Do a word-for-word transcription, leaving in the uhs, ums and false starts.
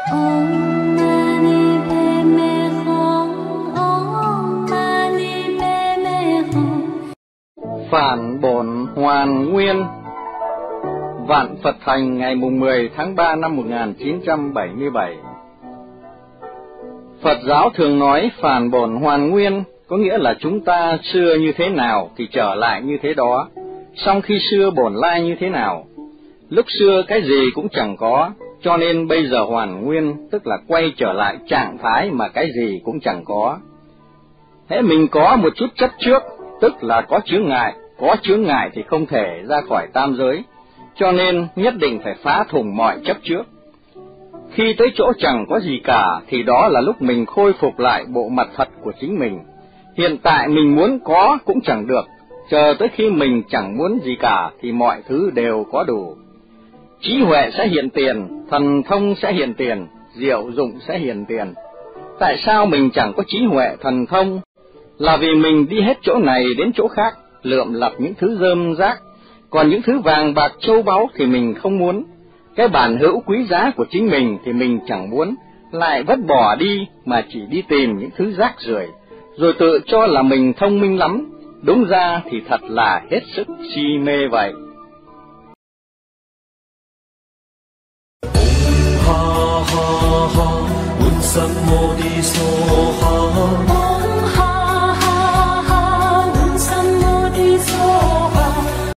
Phản bổn hoàn nguyên. Vạn Phật Thành ngày mùng mười tháng ba năm một nghìn chín trăm bảy mươi bảy. Phật giáo thường nói phản bổn hoàn nguyên, có nghĩa là chúng ta xưa như thế nào thì trở lại như thế đó, song khi xưa bổn lai như thế nào. Lúc xưa cái gì cũng chẳng có, cho nên bây giờ hoàn nguyên, tức là quay trở lại trạng thái mà cái gì cũng chẳng có. Hễ mình có một chút chấp trước, tức là có chướng ngại, có chướng ngại thì không thể ra khỏi tam giới, cho nên nhất định phải phá thủng mọi chấp trước. Khi tới chỗ chẳng có gì cả thì đó là lúc mình khôi phục lại bộ mặt thật của chính mình. Hiện tại mình muốn có cũng chẳng được, chờ tới khi mình chẳng muốn gì cả thì mọi thứ đều có đủ. Trí huệ sẽ hiện tiền, thần thông sẽ hiện tiền, diệu dụng sẽ hiện tiền. Tại sao mình chẳng có trí huệ thần thông? Là vì mình đi hết chỗ này đến chỗ khác, lượm lặt những thứ rơm rác, còn những thứ vàng bạc châu báu thì mình không muốn. Cái bản hữu quý giá của chính mình thì mình chẳng muốn, lại vứt bỏ đi mà chỉ đi tìm những thứ rác rưởi, rồi tự cho là mình thông minh lắm, đúng ra thì thật là hết sức si mê vậy. Ha ha ha,